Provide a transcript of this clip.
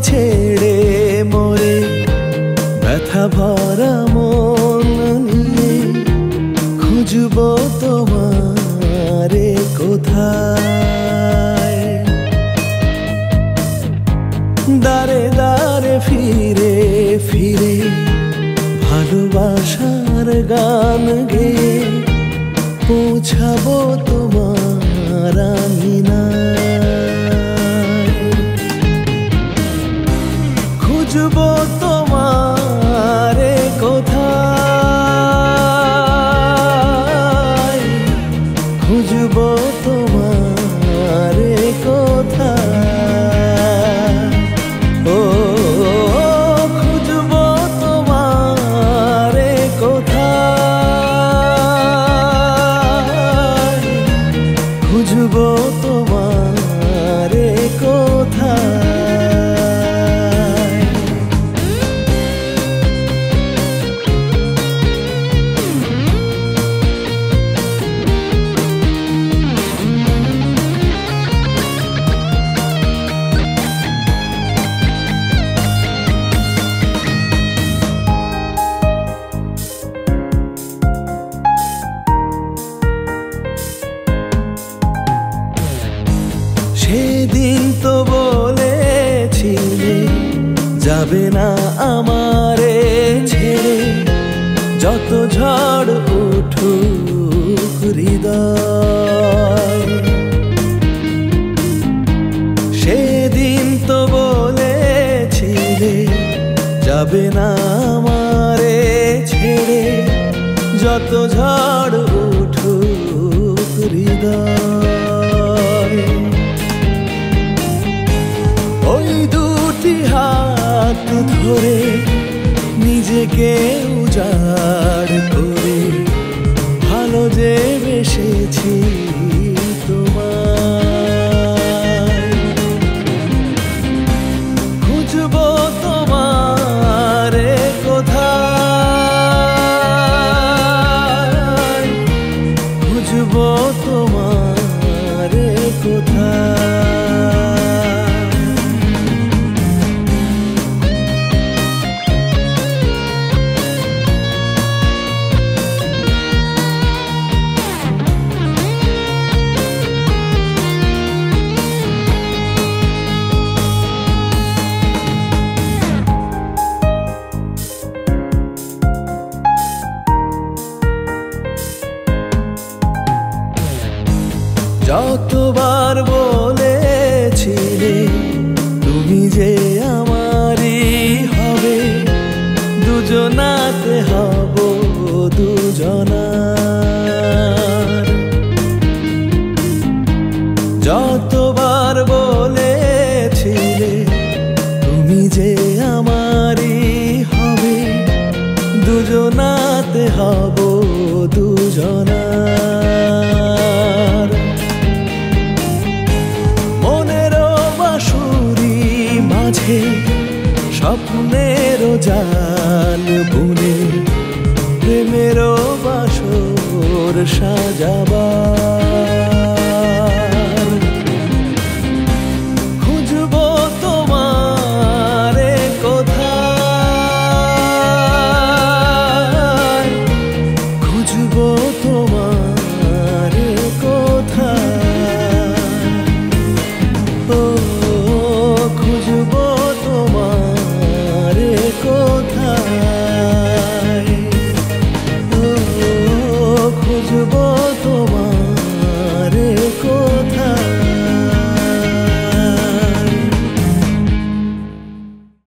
ছেড়ে মরে ব্যথা ভরা মন নিয়ে খুঁজব তোমারে কোথায়। দারে দারে ফিরে ফিরে ভালোবাসার গান গেয়ে পৌঁছাবো তোমার আঙিনায়। খুঁজবো তোমারে কোথায়, খুঁজবো তোমারে কোথায়। ও খুঁজবো তোমারে কোথায়, খুঁজবো তোমারে কোথায়। সেদিন তো বলেছিলে যাবে না আমারে ছেড়ে, যত ঝড় উঠুক হৃদয়। সেদিন তো বলেছিলে যাবে না আমারে ছেড়ে, যত ঝড় উঠুক হৃদয়। ওই দুটি হাত ধরে নিজেকে উজাড় করে ভালো যে বেসেছি তোমায়। খুঁজবো তোমারে কোথায়, খুঁজবো তোমারে কোথায়। যতবার বলেছিলে তুমি যে আমারই হবে, দুজনাতে হব দুজনার। যতবার বলেছিলে তুমি যে আমারই হবে, দুজনাতে হব দুজনার। মাঝে স্বপ্নেরও জাল বুনে প্রেমেরও বাসর সাজাবার। খুঁজবো তোমারে কোথায়, খুঁজবো তোমারে কোথায়। ও খুঁজবো তোমারে কোথায়, ও খুঁজবো